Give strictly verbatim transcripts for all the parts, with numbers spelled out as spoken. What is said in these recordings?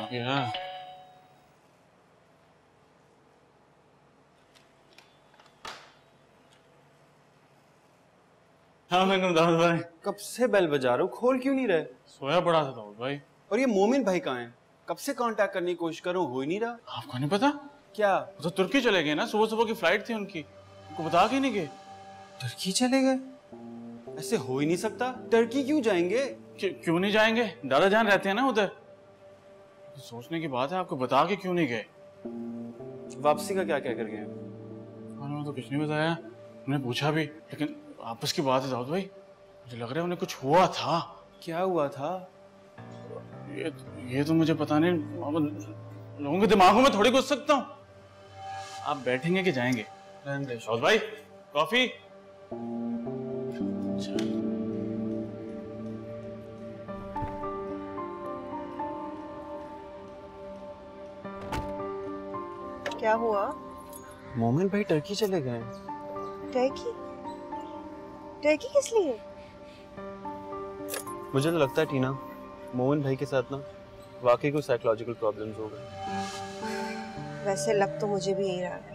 गया। हाँ मैं दाऊद भाई। कब से बेल बजा रहा हूँ, खोल क्यों नहीं रहे? सोया पड़ा था दाऊद भाई। और ये मोमिन भाई कहाँ हैं? कब से कांटेक्ट करने की कोशिश कर रहा हूँ, हो ही नहीं रहा। आपको नहीं पता? क्या? वो तो तुर्की चले गए ना, सुबह सुबह की फ्लाइट थी उनकी, उनको बता के नहीं गए। तुर्की चले गए? ऐसे हो ही नहीं सकता। टर्की क्यों जाएंगे? क्यों नहीं जाएंगे? दादा जान रहते हैं ना उधर। तो सोचने की बात है, आपको बता के क्यों नहीं गए? वापसी का क्या कह कर गए? उन्होंने तो कुछ नहीं बताया, उन्हें पूछा भी, लेकिन आपस की बात है दाऊद भाई, मुझे लग रहा है उन्हें कुछ हुआ था। क्या हुआ था? ये ये तो मुझे पता नहीं, लोगों के दिमागों में थोड़ी घुस सकता हूँ। आप बैठेंगे कि जाएंगे? दाऊद भाई कॉफी। क्या हुआ? मोमिन भाई टर्की चले गए। टर्की? टर्की किस लिए? मुझे तो लगता है टीना, मोमिन भाई के साथ ना वाकई कोई साइकोलॉजिकल प्रॉब्लम्स हो गए। वैसे लग तो मुझे भी यही रहा है।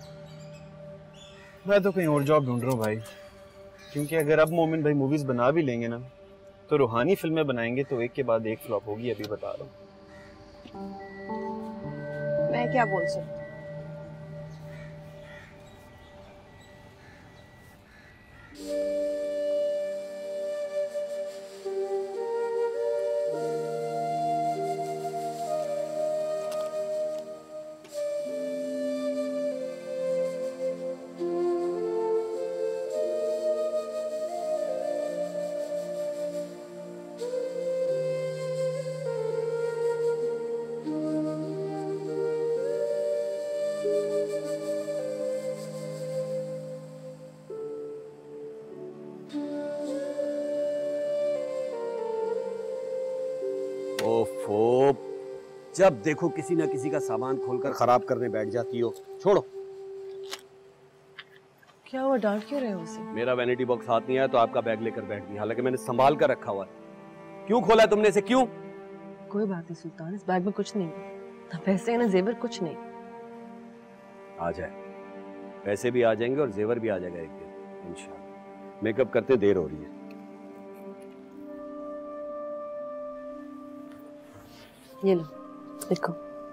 मैं तो कहीं और जॉब ढूंढ रहा हूँ भाई, क्योंकि अगर अब मोमिन भाई मूवीज बना भी लेंगे ना, तो रूहानी फिल्में बनाएंगे तो एक के बाद एक फ्लॉप होगी, अभी बता रहा हूँ। मैं क्या बोल सकती? ओफो, जब देखो किसी ना किसी का सामान खोलकर खराब करने बैठ जाती हो। छोड़ो। क्या हुआ, डांट क्यों रहे हो उसे? मेरा वैनिटी बॉक्स हाथ नहीं आया तो आपका बैग लेकर बैठ गई, हालांकि मैंने संभाल कर रखा हुआ है। क्यों खोला है तुमने इसे, क्यों? कोई बात नहीं सुल्तान, इस बैग में कुछ नहीं है, ना पैसे है ना जेवर, कुछ नहीं। आ जाए, पैसे भी आ जाएंगे और जेवर भी आ जाएगा एक दिन इंशाल्लाह। मेकअप करते देर हो रही है। ये लो देखो।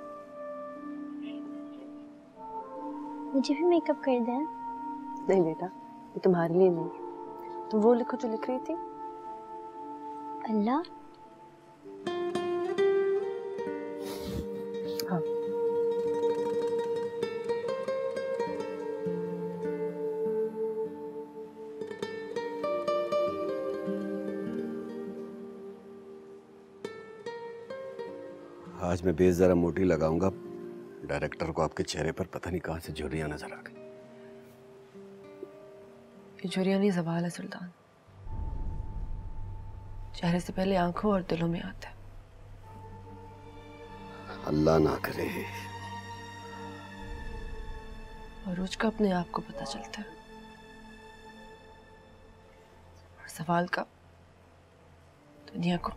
मुझे भी मेकअप कर दें? नहीं बेटा, ये तुम्हारे लिए नहीं, तुम वो लिखो जो लिख रही थी। अल्लाह। हाँ। आज मैं बेस जरा मोटी लगाऊंगा, डायरेक्टर को आपके चेहरे पर पता नहीं कहां से झुर्रियां नजर आ गई। ये झुर्रियां नहीं, ज़वाल है सुल्तान। चेहरे से पहले आंखों और दिलों में आता है। अल्लाह ना करे। और रोज का अपने आप को पता चलता है, और सवाल का दुनिया को।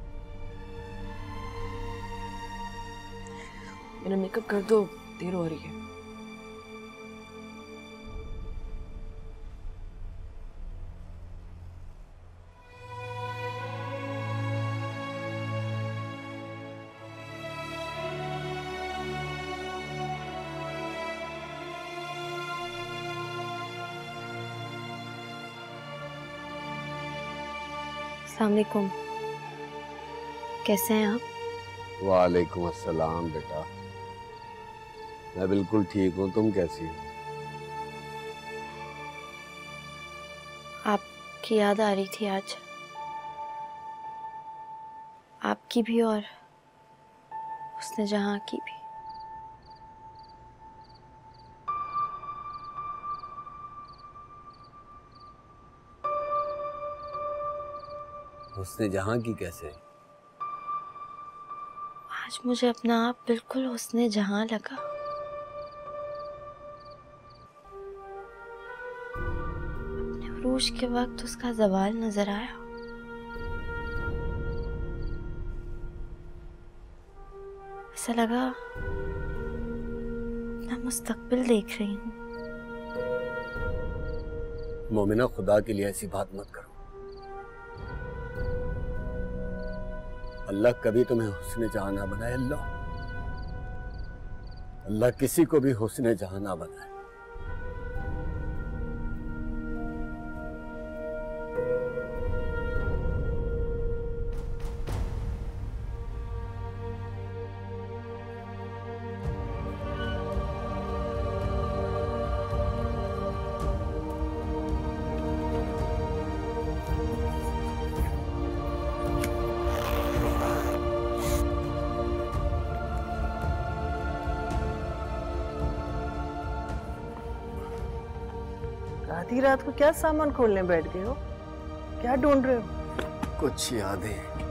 मेरा मेकअप कर दो, देर हो रही है। अस्सलाम वालेकुम, कैसे हैं आप? वालेकुम अस्सलाम बेटा, मैं बिल्कुल ठीक हूँ, तुम कैसी हो? आपकी याद आ रही थी आज, आपकी भी और उसने जहाँ की भी। उसने जहाँ की कैसे? आज मुझे अपना आप बिल्कुल उसने जहाँ लगा। अपने उरूज के वक्त उसका ज़वाल नजर आया। ऐसा लगा मैं मुस्तकबिल देख रही हूँ। मोमिना, खुदा के लिए ऐसी बात मत करो। अल्लाह कभी तुम्हें हुस्न जहां ना बनाए। अल्लाह अल्लाह किसी को भी हुस्न जहां ना बनाए। आधी रात को क्या सामान खोलने बैठ गए हो? क्या ढूंढ रहे हो? कुछ यादें